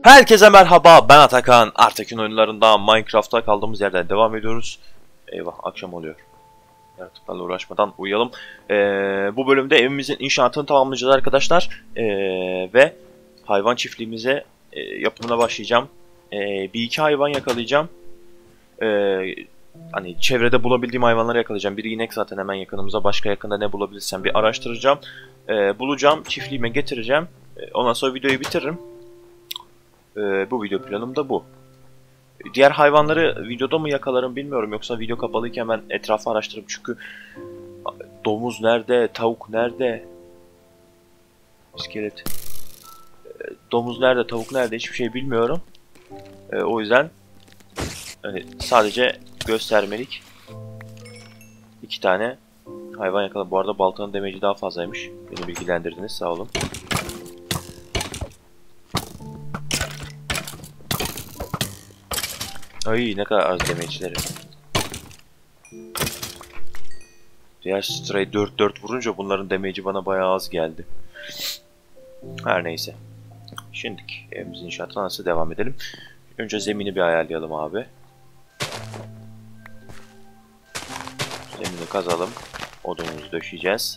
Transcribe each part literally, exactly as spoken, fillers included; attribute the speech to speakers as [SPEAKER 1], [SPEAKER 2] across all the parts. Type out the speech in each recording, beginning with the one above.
[SPEAKER 1] Herkese merhaba, ben Atakan. Artekin oyunlarında Minecraft'ta kaldığımız yerden devam ediyoruz. Eyvah, akşam oluyor. Yaratıklarla uğraşmadan uyuyalım. Ee, bu bölümde evimizin inşaatını tamamlayacağız arkadaşlar. Ee, ve hayvan çiftliğimize e, yapımına başlayacağım. Ee, bir iki hayvan yakalayacağım. Ee, hani çevrede bulabildiğim hayvanları yakalayacağım. Bir inek zaten hemen yakınımıza. Başka yakında ne bulabilirsem bir araştıracağım. Ee, bulacağım, çiftliğime getireceğim. Ee, ondan sonra videoyu bitiririm. Ee, bu video planım da bu. Diğer hayvanları videoda mı yakalarım bilmiyorum, yoksa video kapalıyken ben etrafı araştırırım çünkü domuz nerede, tavuk nerede, iskelet, domuz nerede, tavuk nerede hiçbir şey bilmiyorum. Ee, o yüzden hani sadece göstermelik iki tane hayvan yakaladım. Bu arada baltanın demeci daha fazlaymış. Beni bilgilendirdiniz, sağ olun. Ay ne kadar az demeçleri. Diğer stray dört dört vurunca bunların demeci bana bayağı az geldi. Her neyse. Şimdilik evimizin inşaatına nasıl devam edelim. Önce zemini bir ayarlayalım abi. Zemini kazalım. Odunumuzu döşeyeceğiz.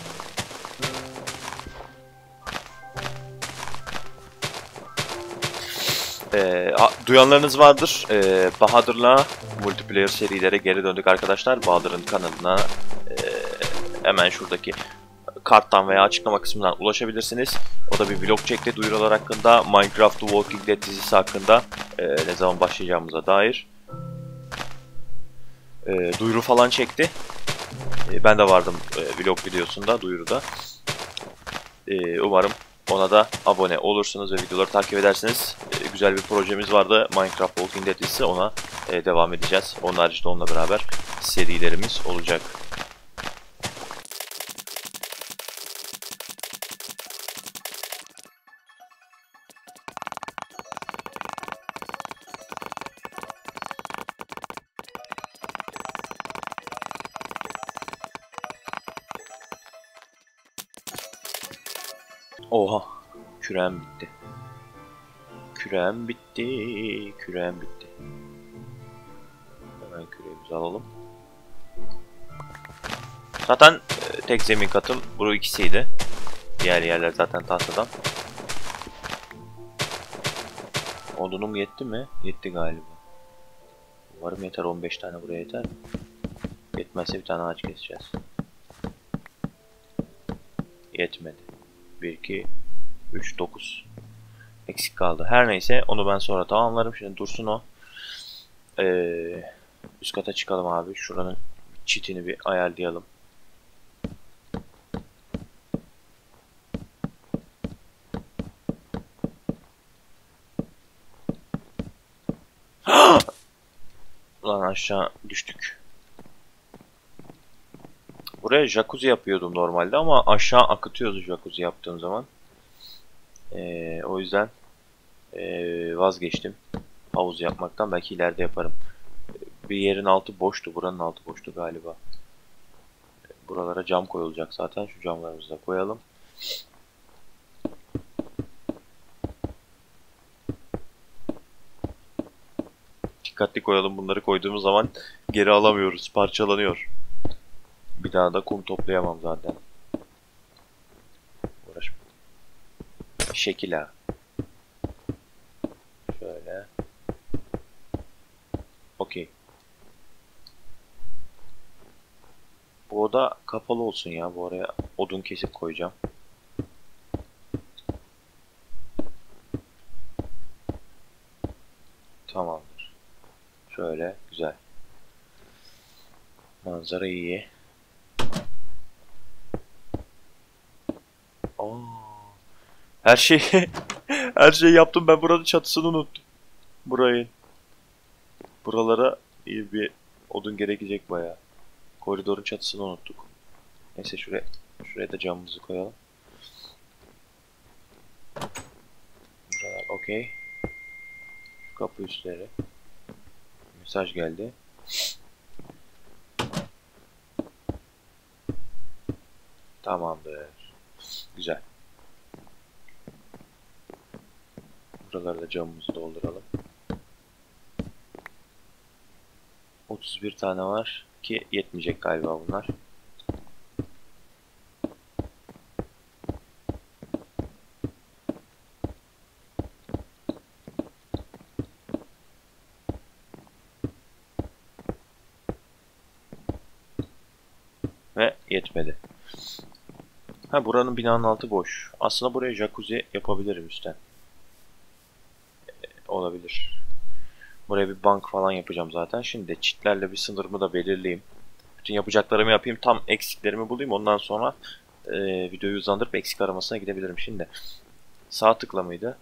[SPEAKER 1] Ee, duyanlarınız vardır. Ee, Bahadır'la multiplayer serilere geri döndük arkadaşlar. Bahadır'ın kanalına e, hemen şuradaki karttan veya açıklama kısmından ulaşabilirsiniz. O da bir vlog çekti duyurular hakkında. Minecraft The Walking Dead dizisi hakkında e, ne zaman başlayacağımıza dair. E, duyuru falan çekti. E, ben de vardım e, vlog videosunda, duyuruda. E, umarım ona da abone olursunuz ve videoları takip edersiniz. Ee, güzel bir projemiz vardı. Minecraft Walking Dead dizisi, ona e, devam edeceğiz. Onun haricinde onunla beraber serilerimiz olacak. Oha! Kürem bitti. Kürem bitti. Kürem bitti. Hemen küreğimizi alalım. Zaten e, tek zemin katım bu ikisiydi. Diğer yerler zaten tahtadan. Odunum yetti mi? Yetti galiba. Umarım yeter. on beş tane buraya yeter. Yetmezse bir tane ağaç keseceğiz. Yetmedi. bir, iki, üç, dokuz. Eksik kaldı. Her neyse, onu ben sonra tamamlarım. Şimdi dursun o. Ee, üst kata çıkalım abi. Şuranın çitini bir ayarlayalım. Ulan aşağı düştük. Buraya jacuzzi yapıyordum normalde ama aşağı akıtıyordu jacuzzi yaptığım zaman. Ee, o yüzden ee, vazgeçtim havuz yapmaktan. Belki ileride yaparım. Bir yerin altı boştu. Buranın altı boştu galiba. Buralara cam koyulacak zaten. Şu camlarımızı da koyalım. Dikkatli koyalım. Bunları koyduğumuz zaman geri alamıyoruz. Parçalanıyor. Bir daha da kum toplayamam zaten. Uğraşma. Şekil ha. Şöyle. Okey. Bu oda kapalı olsun ya. Bu araya odun kesip koyacağım. Tamamdır. Şöyle güzel. Manzara iyi. Aa, her şey her şeyi yaptım, ben buranın çatısını unuttum. Burayı. Buralara iyi bir odun gerekecek bayağı. Koridorun çatısını unuttuk. Neyse, şuraya şuraya da camımızı koyalım. Buralar okey. Kapı üstleri. Mesaj geldi. Tamamdır. Güzel. Buralarda da camımızı dolduralım. otuz bir tane var ki yetmeyecek galiba bunlar. Ve yetmedi. Ha, buranın binanın altı boş. Aslında buraya jacuzzi yapabilirim üstten. Ee, olabilir. Buraya bir bank falan yapacağım zaten. Şimdi çitlerle bir sınırımı da belirleyeyim. Bütün yapacaklarımı yapayım. Tam eksiklerimi bulayım. Ondan sonra e, videoyu hızlandırıp eksik aramasına gidebilirim. Şimdi sağ tıkla mıydı?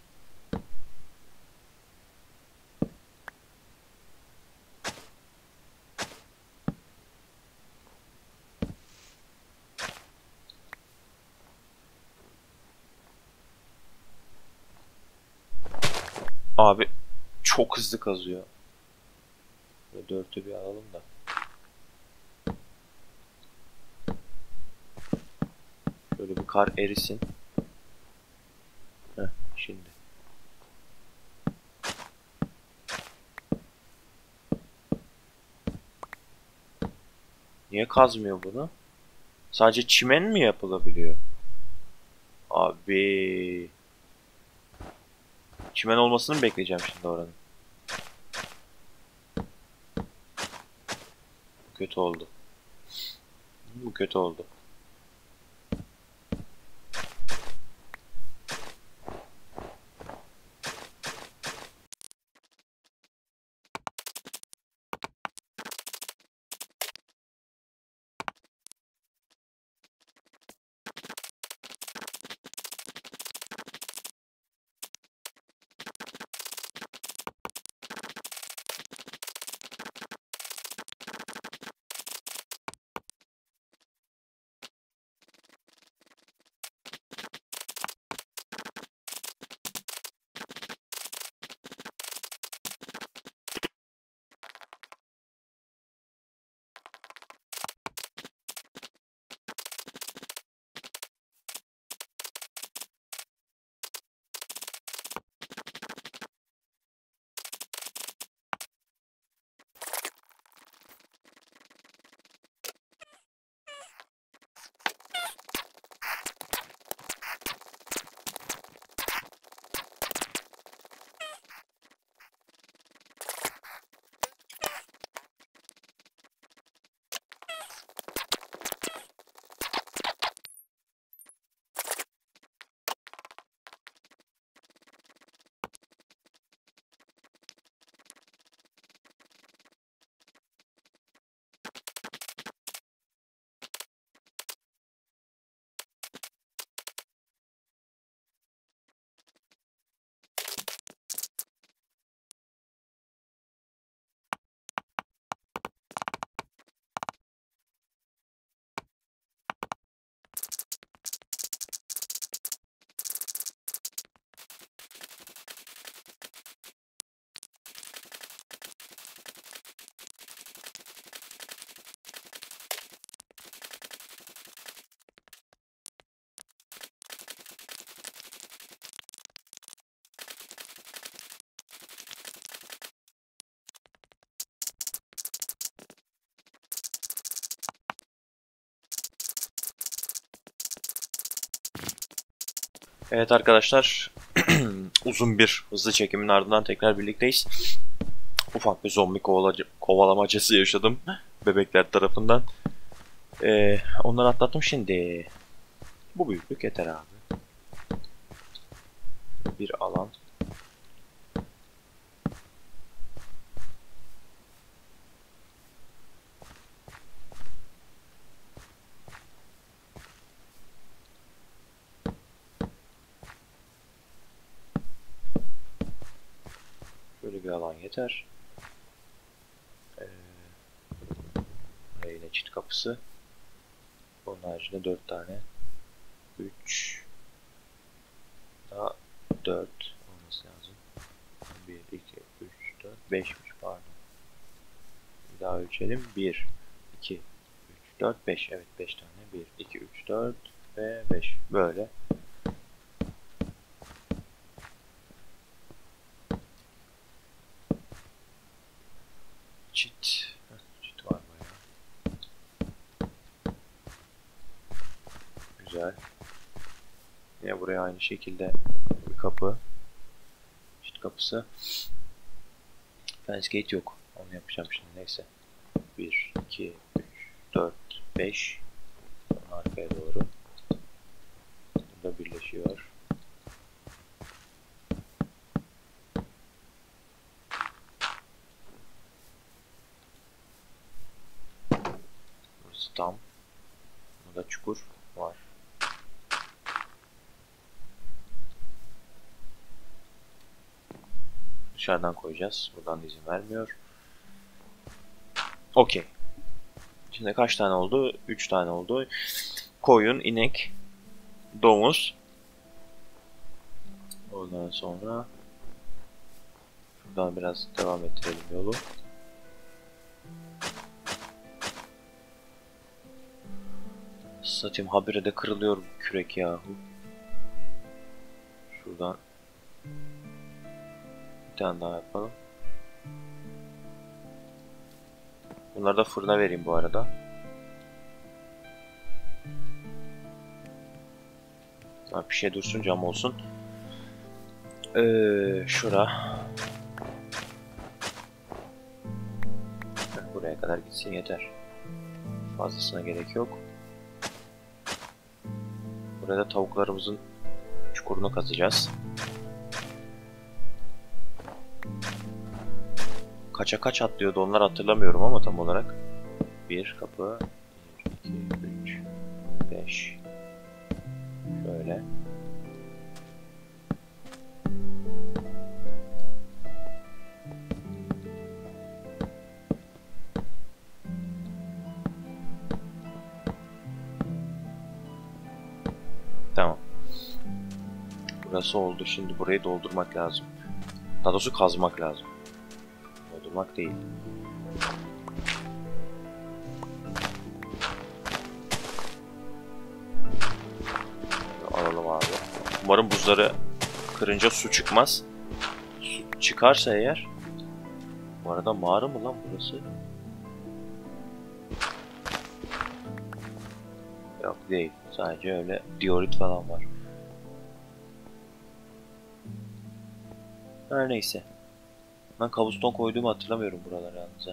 [SPEAKER 1] Abi çok hızlı kazıyor. Böyle dörtü bir alalım da. Şöyle bir kar erisin. Heh, şimdi. Niye kazmıyor bunu? Sadece çimen mi yapılabiliyor? Abi. Çimen olmasını mı bekleyeceğim şimdi oranın? Kötü oldu. Bu kötü oldu. Evet arkadaşlar, uzun bir hızlı çekimin ardından tekrar birlikteyiz. Ufak bir zombi kovalacı, kovalamacası yaşadım bebekler tarafından. Ee, onları atlattım şimdi. Bu büyüklük yeter abi. Bir alan. Böyle bir alan yeter. Ee, yine çift kapısı. Onun haricinde dört tane. üç daha dört olması lazım. bir, iki, üç, dört, beşmiş pardon. Bir daha ölçelim. bir, iki, üç, dört, beş. Evet beş tane. bir, iki, üç, dört ve beş. Böyle. Güzel. Yine buraya aynı şekilde bir kapı. İşte kapısı. Fence gate yok. Onu yapacağım şimdi. Neyse. bir, iki, üç, dört, beş. Arkaya doğru. Burada birleşiyor. Burası tam. Burada çukur var. Dışarıdan koyacağız. Buradan da izin vermiyor. Okey. Şimdi kaç tane oldu? üç tane oldu. Koyun, inek, domuz. Ondan sonra şuradan biraz devam ettirelim yolu. Satayım, habire de kırılıyor bu kürek yahu. Şuradan bir tane daha yapalım. Bunları da fırına vereyim bu arada. Ha, bir şey dursun, cam olsun. Ee, şura. Buraya kadar gitsin yeter. Fazlasına gerek yok. Burada tavuklarımızın çukurunu kazacağız. Kaça kaç atlıyordu onlar hatırlamıyorum ama tam olarak. Bir kapı. bir, iki, üç, beş. Şöyle. Tamam. Burası oldu. Şimdi burayı doldurmak lazım. Daha doğrusu kazmak lazım. Doldurmak değil. Alalım abi. Umarım buzları kırınca su çıkmaz. Su çıkarsa eğer. Bu arada mağara mı lan burası? Yok değil. Sadece öyle diorit falan var. Her neyse. Ben kabuston koyduğumu hatırlamıyorum buralara yalnız.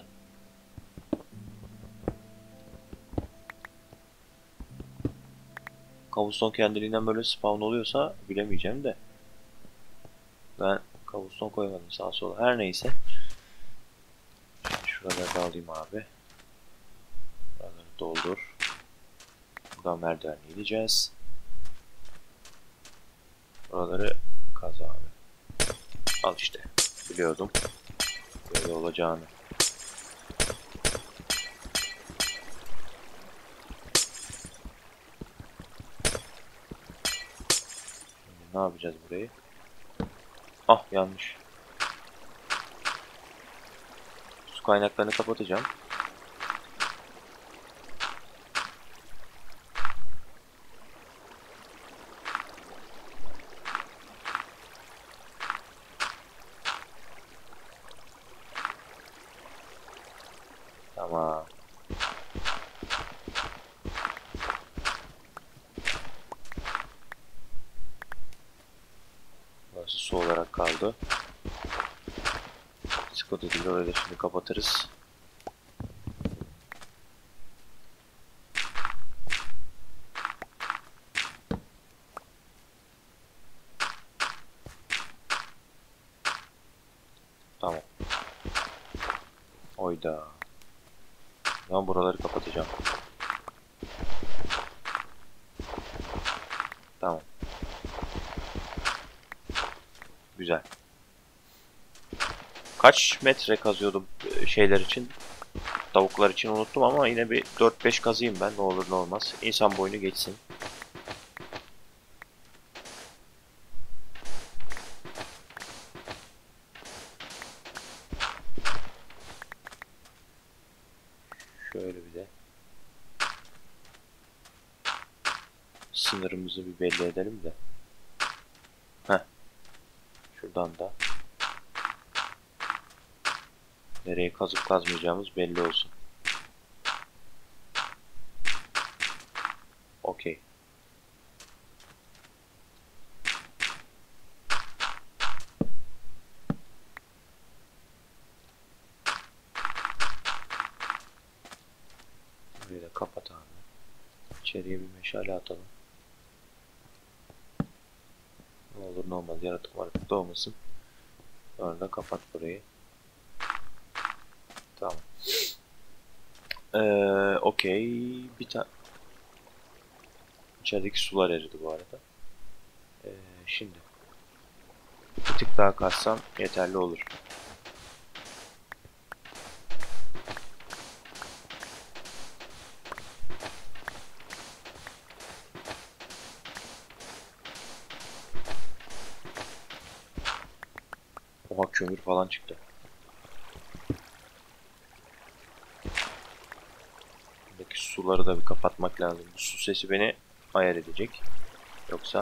[SPEAKER 1] Kabuston kendiliğinden böyle spawn oluyorsa bilemeyeceğim de. Ben kabuston koymadım sağa sola. Her neyse. Şimdi şuraları da alayım abi. Buraları doldur. Buradan merdivenle ineceğiz. Buraları kaz abi. Al işte. Biliyordum böyle olacağını. Şimdi ne yapacağız burayı? Ah, yanlış. Su kaynaklarını kapatacağım. Tamam. Burası su olarak kaldı. Sıkıntı değil, orayı da şimdi kapatırız. Tamam. Oyda. Ben buraları kapatacağım. Tamam. Güzel. Kaç metre kazıyordum şeyler için? Tavuklar için unuttum ama yine bir dört beş kazıyım ben, ne olur ne olmaz. İnsan boyunu geçsin. Şöyle bir de sınırımızı bir belli edelim de. Heh. Şuradan da nereye kazıp kazmayacağımız belli olsun. Okey. Burayı da kapat abi. İçeriye bir meşale atalım. Ne olur ne olmaz, yaratık maratık doğmasın. Sonra da kapat burayı. Tamam. Ee, Okey. Bir tane. İçerideki sular eridi bu arada. Ee, şimdi. Bir tık daha kassam yeterli olur. Oha, kömür falan çıktı. Buradaki suları da bir kapatmak lazım. Bu su sesi beni ayar edecek. Yoksa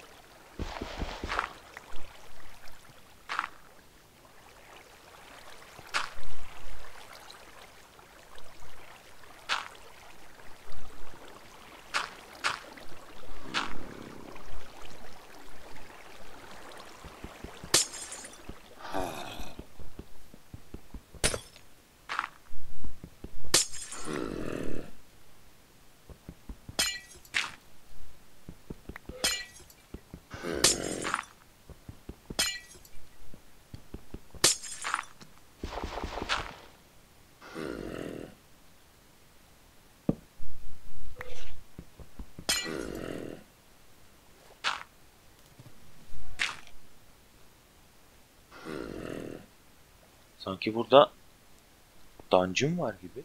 [SPEAKER 1] sanki burada dungeon var gibi.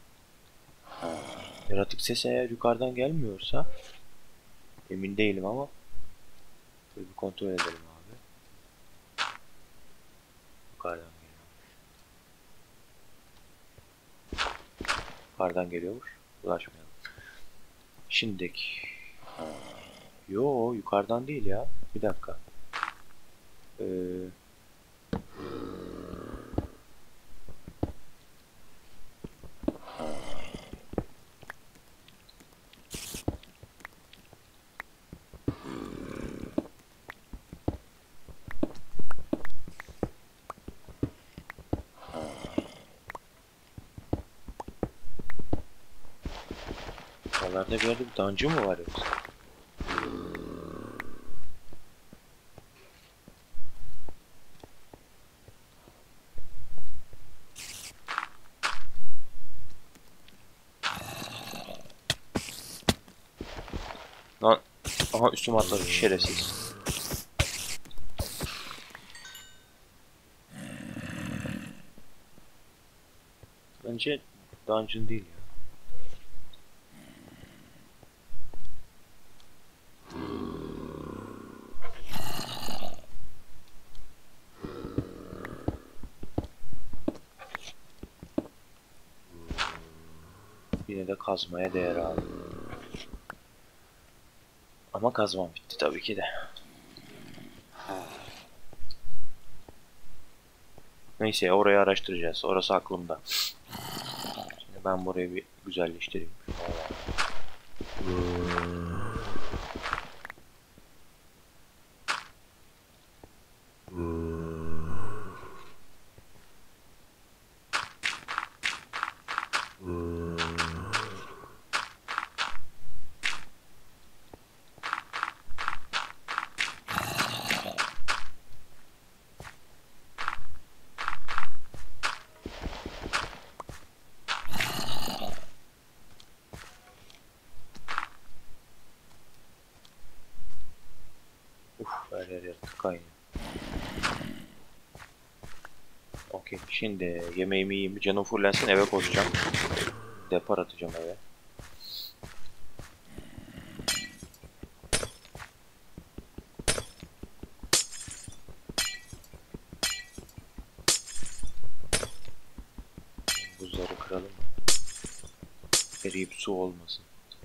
[SPEAKER 1] Yaratık sesi eğer yukarıdan gelmiyorsa emin değilim ama şöyle bir kontrol edelim abi. Yukarıdan geliyormuş. Yukarıdan geliyormuş. Ulaşmayalım. Şimdiki. Yo, yukarıdan değil ya. Bir dakika. Ee, Buralarda bir yerde bir dungeon mu var yoksa? Lan, aha üstüme atladı şerefsiz. Bence dungeon değil ya. Yine de kazmaya değer abi. Ama kazmam bitti tabii ki de. Neyse, orayı araştıracağız. Orası aklımda. Şimdi ben burayı bir güzelleştireyim. Uf, her yer yaratık kaynıyor. Okey, şimdi yemeğimi yiyeyim, bir canım fullensin, eve koşacağım. Depar atacağım eve. Buzları kıralım. Eriyip su olmasın.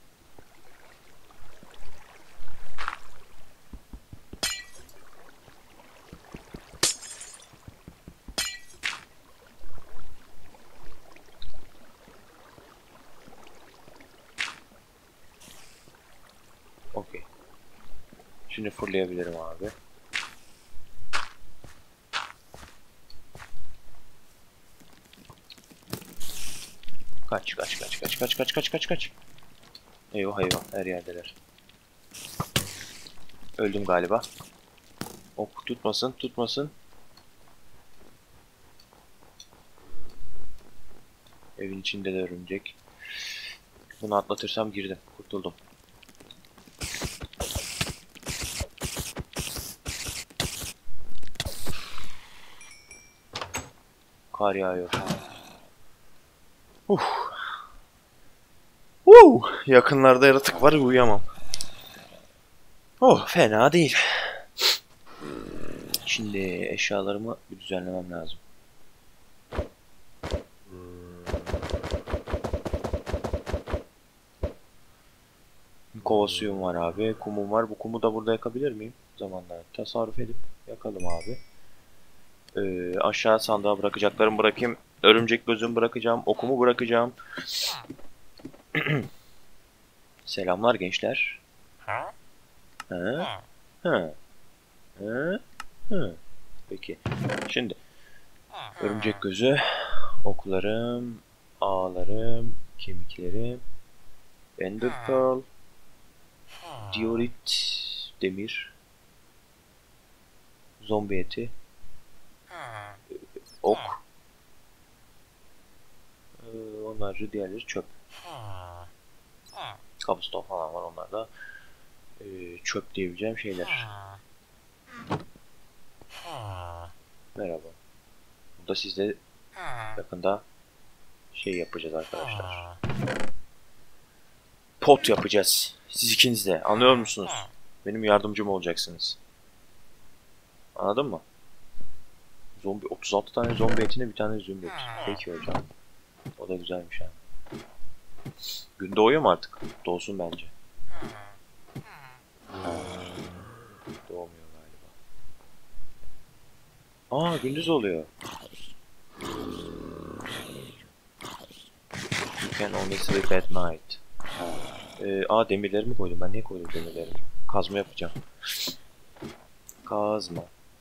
[SPEAKER 1] Okey. Şimdi fırlayabilirim abi. Kaç kaç kaç kaç kaç kaç kaç kaç kaç. Eyvah eyvah, her yerdeler. Öldüm galiba. Ok tutmasın tutmasın. Evin içinde de örümcek. Bunu atlatırsam girdim. Kurtuldum. Kar yağıyor. Uh. Uh. Yakınlarda yaratık var, uyuyamam. Oh, fena değil. Şimdi eşyalarımı bir düzenlemem lazım. Bir kova suyum var abi. Kumum var. Bu kumu da burada yakabilir miyim? Zamanla tasarruf edip yakalım abi. Ee, aşağı sandığa bırakacaklarımı bırakayım. Örümcek gözümü bırakacağım. Okumu bırakacağım. Selamlar gençler. Ha? Ha? Ha? Ha? Peki. Şimdi örümcek gözü, oklarım, ağlarım, kemiklerim, ender pearl, diorit, demir, zombi eti, ok. Ee, onlarca diğerleri çöp. Cobblestone falan var, onlar da e, çöp diyebileceğim şeyler. Merhaba. Burada sizde yakında şey yapacağız arkadaşlar. Pot yapacağız. Siz ikiniz de. Anlıyor musunuz? Benim yardımcım olacaksınız. Anladın mı? Zombi, otuz altı tane zombi etine bir tane zümrüt. Peki hocam. O da güzelmiş ha. Gün doğuyor mu artık? Doğsun bence. Ha, doğmuyor galiba. Aa, gündüz oluyor. You can only sleep at night. Ee, aa, demirlerimi koydum. Ben niye koydum demirlerimi? Kazma yapacağım. Kazma.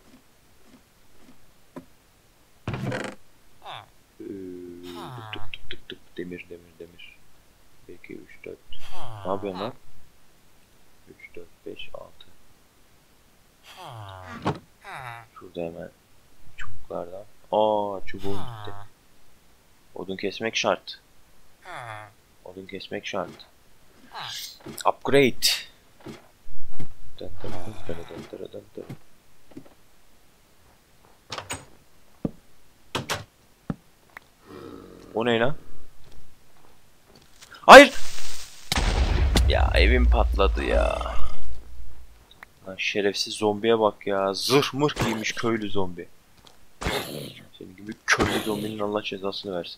[SPEAKER 1] Ee, tık tık tık tık. Demir demir demir. bir iki üç dört. Ne yapıyorsun lan? üç dört beş altı. Şurada hemen çubuklardan. Aa, çubuğum gitti. Odun kesmek şart. Odun kesmek şart. Upgrade. Dın dın dın dın dın dın dın. O ne lan? Hayır! Ya evim patladı ya. Lan şerefsiz zombiye bak ya. Zırh mırh giymiş köylü zombi. Senin gibi köylü zombinin Allah cezasını versin.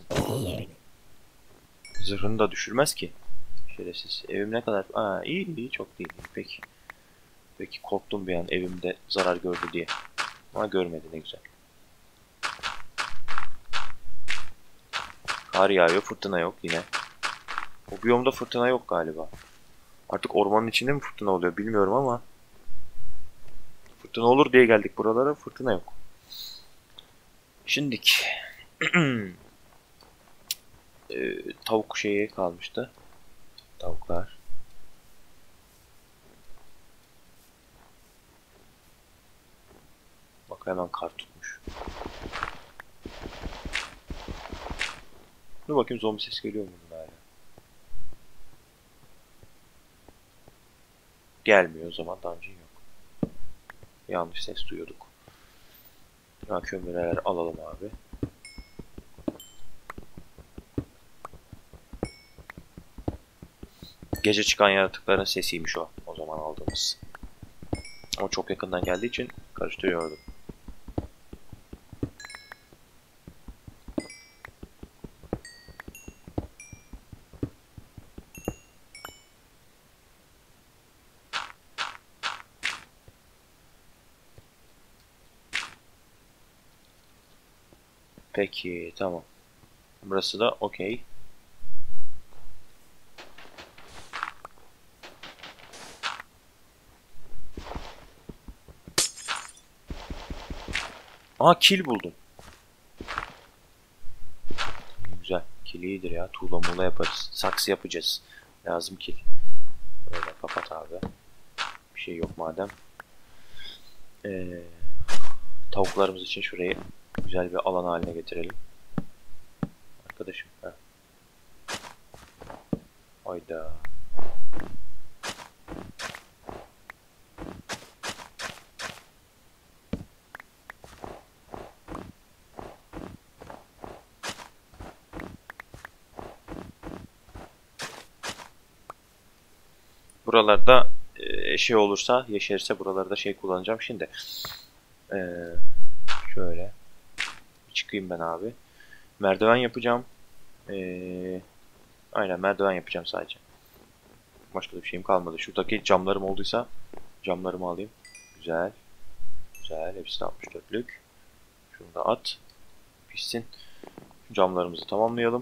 [SPEAKER 1] Zırhını da düşürmez ki. Şerefsiz. Evim ne kadar... Aa, iyi iyi, çok değil. Peki. Peki, korktum bir an evimde zarar gördü diye. Ama görmedi, ne güzel. Kar yağıyor, fırtına yok yine. O biyomda fırtına yok galiba. Artık ormanın içinde mi fırtına oluyor bilmiyorum ama fırtına olur diye geldik buralara, fırtına yok. Şimdik ee, tavuk şeyi kalmıştı. Tavuklar. Bak, hemen kar tutmuş. Dur bakayım, zombi ses geliyor mu bunun hala? Gelmiyor, o zaman dungeon yok. Yanlış ses duyuyorduk. Ha, kömürler alalım abi. Gece çıkan yaratıkların sesiymiş o. O zaman aldığımız. Ama çok yakından geldiği için karıştırıyordum. Peki, tamam. Burası da okey. Aa, kill buldum. Güzel, kill. Kil iyidir ya. Tuğla muğla yaparız. Saksı yapacağız. Lazım kil. Böyle kapat abi. Bir şey yok madem. Ee, tavuklarımız için şurayı güzel bir alan haline getirelim. Arkadaşım. Heh. Hayda. Buralarda e, şey olursa, yeşerirse buralarda şey kullanacağım. Şimdi e, şöyle çıkayım ben abi. Merdiven yapacağım. E, aynen merdiven yapacağım sadece. Başka da bir şeyim kalmadı. Şuradaki camlarım olduysa camlarımı alayım. Güzel. Güzel. Hepsi de altmış dörtlük. Şunu da at. Pişsin. Camlarımızı tamamlayalım.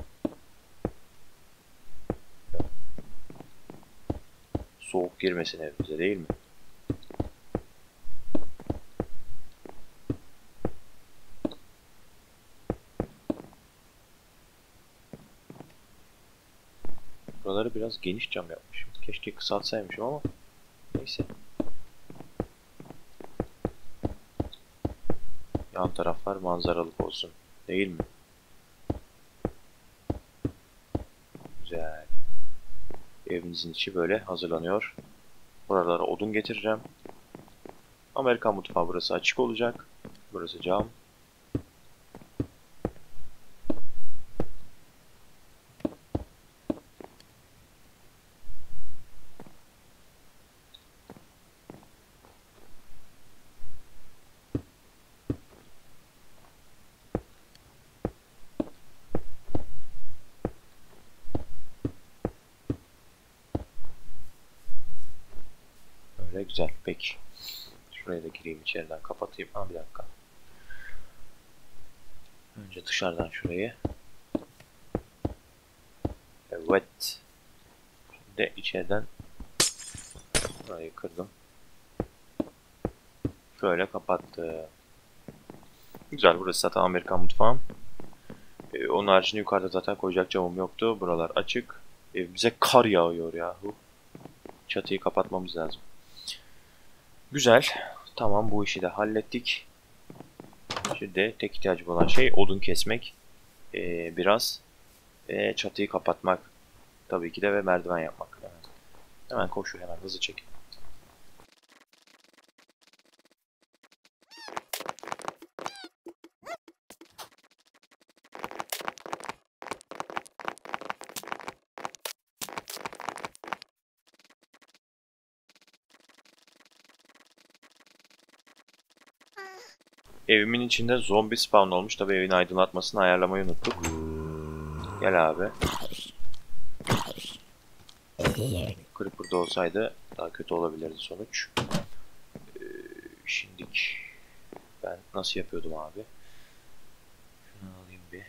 [SPEAKER 1] Soğuk girmesin evimize değil mi? Buraları biraz geniş cam yapmışım. Keşke kısaltsaymışım ama neyse. Yan taraflar manzaralık olsun. Değil mi? Güzel. Evimizin içi böyle hazırlanıyor. Buralara odun getireceğim. Amerikan mutfağı burası açık olacak. Burası cam. Öyle güzel. Peki. Şuraya da gireyim içeriden kapatayım. Ha bir dakika. Önce dışarıdan şurayı. Evet. Şimdi içeriden burayı kırdım. Şöyle kapattı. Güzel. Burası zaten Amerikan mutfağım. Ee, onun haricinde yukarıda zaten koyacak camım yoktu. Buralar açık. Ee, bize kar yağıyor yahu. Çatıyı kapatmamız lazım. Güzel. Tamam bu işi de hallettik. Şimdi tek ihtiyacım olan şey odun kesmek. Ee, biraz. Ve çatıyı kapatmak. Tabii ki de ve merdiven yapmak. Hemen, hemen koşu hemen hızlı çek. Evimin içinde zombi spawn olmuş. Tabii evin aydınlatmasını ayarlamayı unuttuk. Gel abi. Creeper'da olsaydı daha kötü olabilirdi sonuç. Ee, şimdik ben nasıl yapıyordum abi? Şunu alayım bir.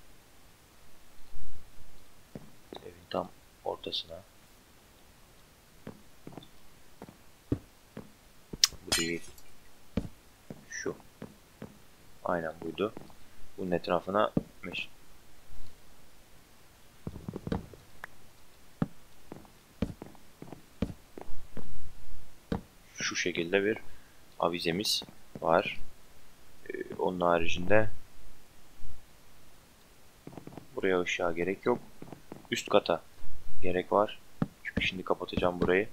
[SPEAKER 1] Evin tam ortasına. Bu değil. Şu. Aynen buydu. Bunun etrafına meş şu şekilde bir avizemiz var. Ee, onun haricinde buraya ışığa gerek yok. Üst kata gerek var. Çünkü şimdi kapatacağım burayı.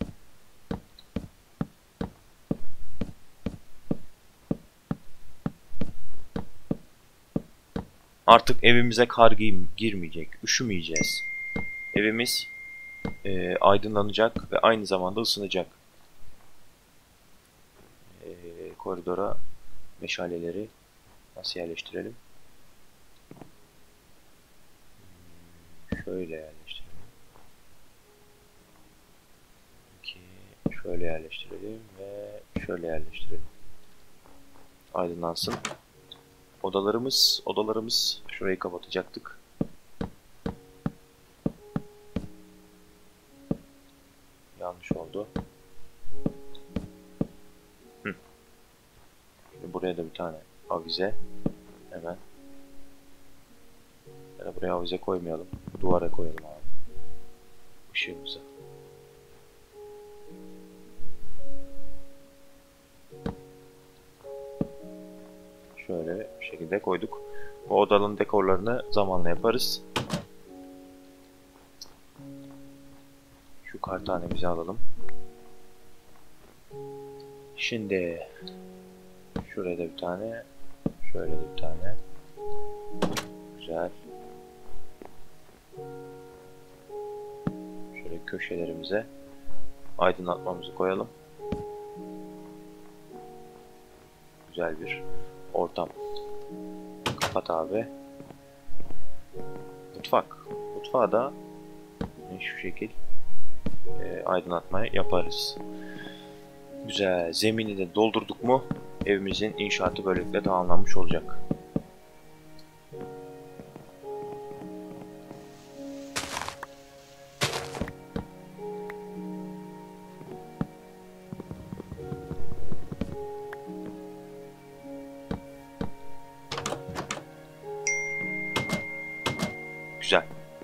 [SPEAKER 1] Artık evimize kar girmeyecek, üşümeyeceğiz. Evimiz e, aydınlanacak ve aynı zamanda ısınacak. E, koridora meşaleleri nasıl yerleştirelim? Şöyle yerleştirelim. İki, şöyle yerleştirelim ve şöyle yerleştirelim. Aydınlansın. Odalarımız, odalarımız şurayı kapatacaktık. Yanlış oldu. Hı. Şimdi buraya da bir tane avize. Hemen. Ya da Buraya avize koymayalım. Duvara koyalım abi. Işığımızı. Şöyle bir şekilde koyduk. Bu odanın dekorlarını zamanla yaparız. Şu kartanemizi alalım. Şimdi şuraya da bir tane, şöyle de bir tane. Güzel. Şöyle köşelerimize aydınlatmamızı koyalım. Güzel bir ortam. Kapat abi. Mutfak. Mutfağa da şu şekil e, aydınlatmayı yaparız. Güzel. Zemini de doldurduk mu evimizin inşaatı böylelikle tamamlanmış olacak. Güzel.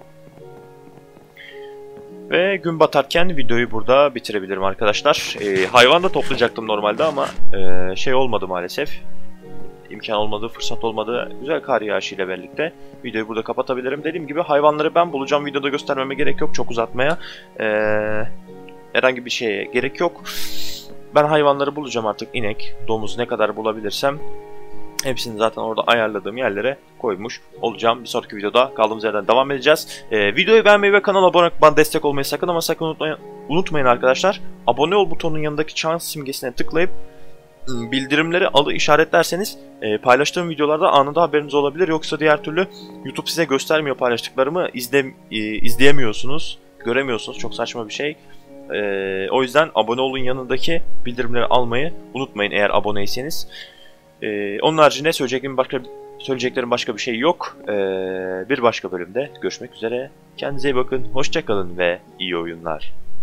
[SPEAKER 1] Ve gün batarken videoyu burada bitirebilirim arkadaşlar. Ee, hayvan da toplayacaktım normalde ama e, şey olmadı maalesef. İmkan olmadı, fırsat olmadı. Güzel kar yağışı ile birlikte videoyu burada kapatabilirim. Dediğim gibi hayvanları ben bulacağım. Videoda göstermeme gerek yok çok uzatmaya. Ee, herhangi bir şeye gerek yok. Ben hayvanları bulacağım artık. İnek, domuz ne kadar bulabilirsem. Hepsini zaten orada ayarladığım yerlere koymuş olacağım. Bir sonraki videoda kaldığımız yerden devam edeceğiz. Ee, videoyu beğenmeyi ve kanala abone olup bana destek olmayı sakın ama sakın unutmayın, unutmayın arkadaşlar. Abone ol butonunun yanındaki çan simgesine tıklayıp bildirimleri alı işaretlerseniz e, paylaştığım videolarda anında haberiniz olabilir. Yoksa diğer türlü YouTube size göstermiyor paylaştıklarımı. İzle, e, izleyemiyorsunuz, göremiyorsunuz. Çok saçma bir şey. E, o yüzden abone olun yanındaki bildirimleri almayı unutmayın eğer aboneyseniz. Ee, onun haricinde söyleyeceklerim başka, söyleyeceklerim başka bir şey yok. Ee, bir başka bölümde görüşmek üzere. Kendinize iyi bakın, hoşça kalın ve iyi oyunlar.